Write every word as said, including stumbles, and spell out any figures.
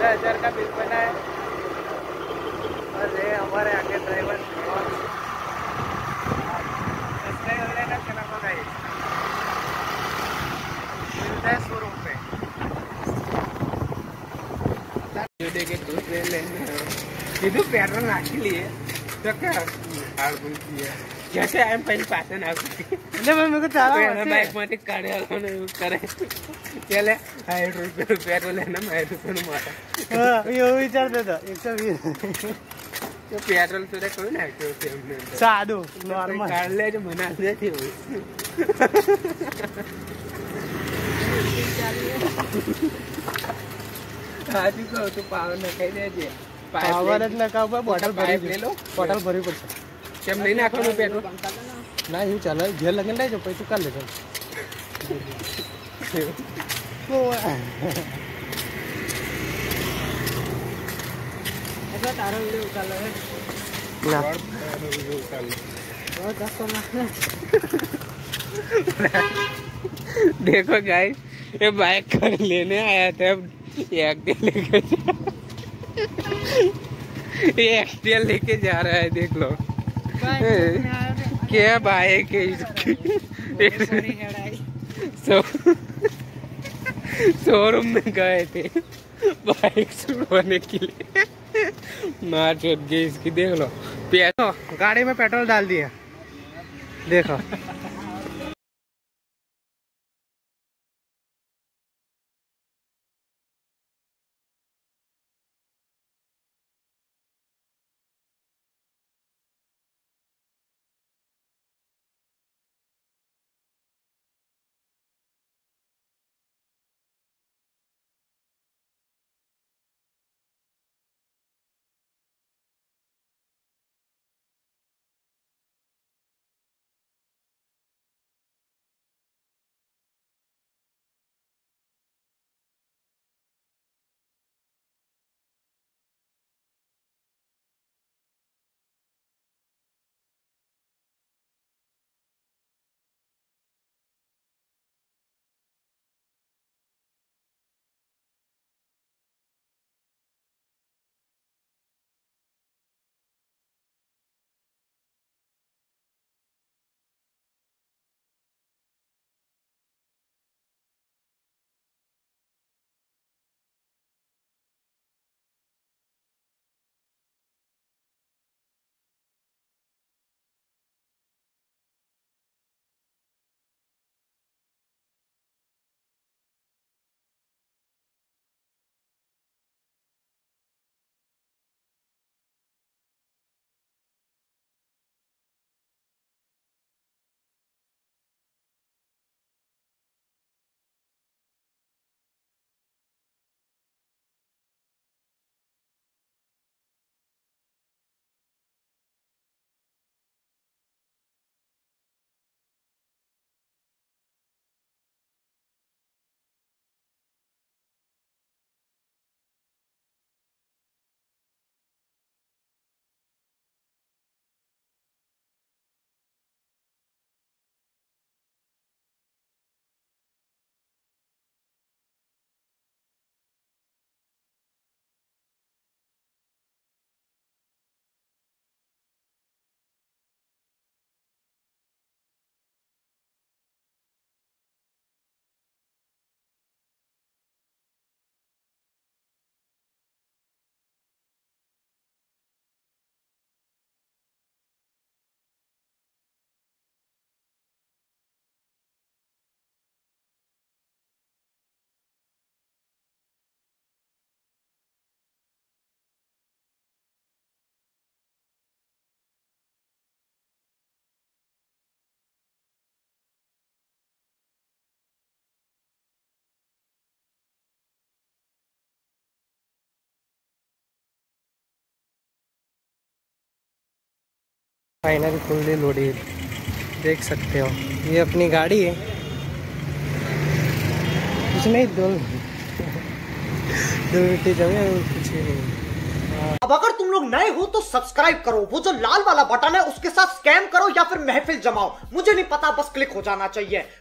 पंद्रह हजार का बिल बना है। और ये हमारे आगे ड्राइवर मिलता है शोरूम पे। देखे दूसरे लेने ಇದು ಪೆಟ್ರೋಲ್ ಹಾಕಿಲಿ कैसे आए पहले पास ना એટલે મેં મેં ચાલા છે બાઈક માંથી કાઢે આને એવું કરે ચલે સાઠ રૂપિયા પેટ્રોલ લેના સાઠ રૂપિયા મારા હા એવું વિચારતો હતો એકસો વીસ તો પેટ્રોલ તો કોઈ નાખ્યો છે એમને સાદું નોર્મલ કાઢ લેજો મને નથી હોય હાજી કહો તો પાવર નખાઈ દેજે પાવર જ નખાવ પર બોટલ ભરી લે લો બોટલ ભરવી પડશે કેમ નહીં નાખવાનું પેટ્રોલ ના એવું ચાલે ઘેર લગન લઈ જાઓ પછી કાઢ લેજો એટલે તારો વિડીયો ઉતાર લે ના વિડીયો ઉતાર લે बहुत दस देखो गाइस ये बाइक कर लेने आया था एक्टिव लेके ये एक्टिव लेके जा रहा है देख लो क्या बाइक है इसकी शोरूम में गए थे बाइक छुड़वाने के लिए मार चोट गई इसकी देख लो तो गाड़ी में पेट्रोल डाल दिया देखो फाइनल फुल्ली लोडेड देख सकते हो ये अपनी गाड़ी है कुछ नहीं दो दो मिनट जगह कुछ नहीं। अब अगर तुम लोग नए हो तो सब्सक्राइब करो, वो जो लाल वाला बटन है उसके साथ स्कैम करो या फिर महफिल जमाओ, मुझे नहीं पता, बस क्लिक हो जाना चाहिए।